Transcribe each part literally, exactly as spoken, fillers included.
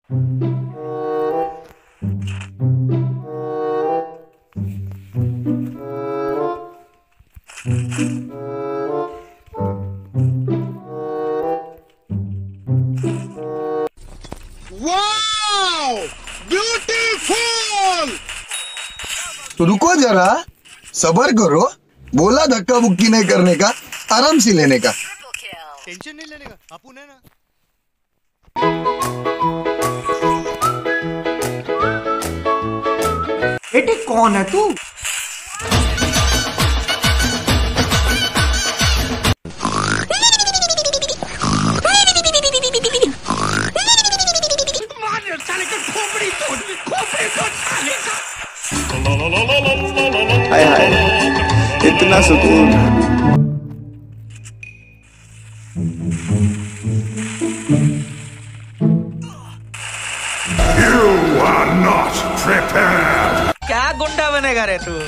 तो रुको जरा, सबर करो। बोला धक्का बुक्की नहीं करने का, आराम से लेने का। टेंशन नहीं लेने का, आप उन्हें ना। बेटे कौन है तू? हाय हाय, इतना सुकून। You are not prepared. क्या गुंडा बनेगा रे तू?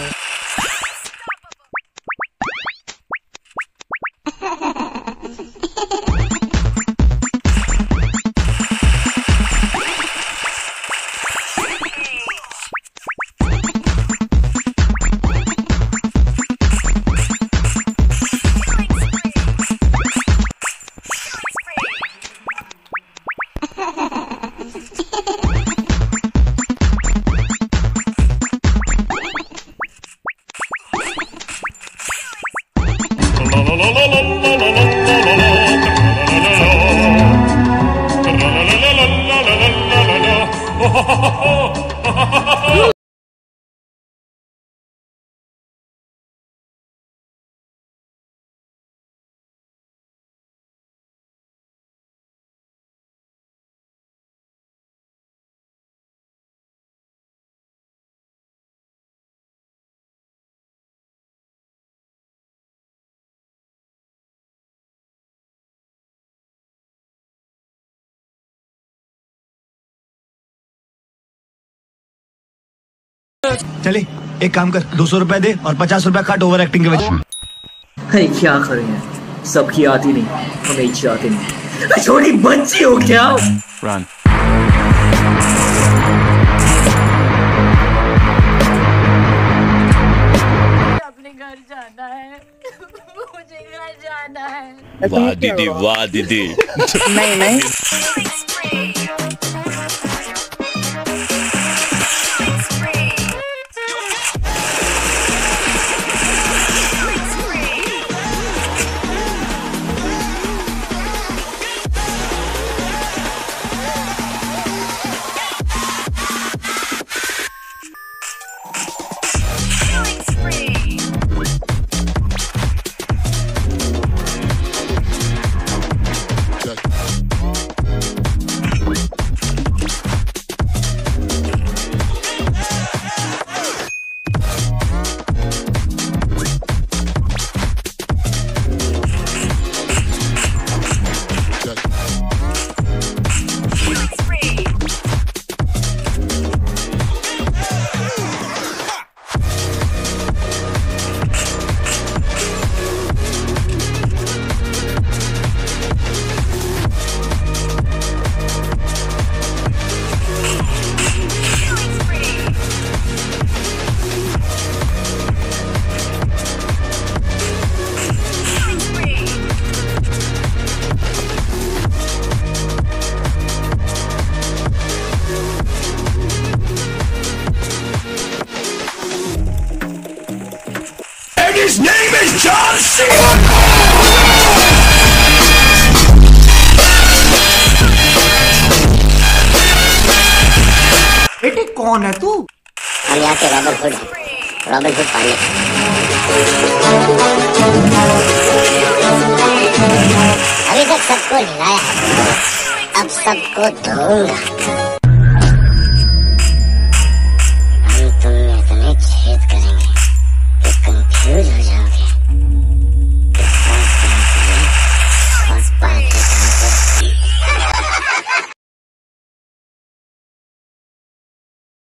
चले एक काम कर, दो सौ रुपए दे और पचास रुपए काट ओवर एक्टिंग के वजह। अरे क्या करें, सबकी आती नहीं, हमें ही आती नहीं। छोटी बच्ची हो क्या? Run. अपने घर जाना है, मुझे घर जाना है। वाह दीदी, वाह दीदी। नहीं नहीं His name is John C. बेटे कौन है तू? हम यहाँ के रॉबिन हुड हैं, रॉबिन हुड पानी। अभी तक सबको हिलाया, अब सबको धोऊंगा।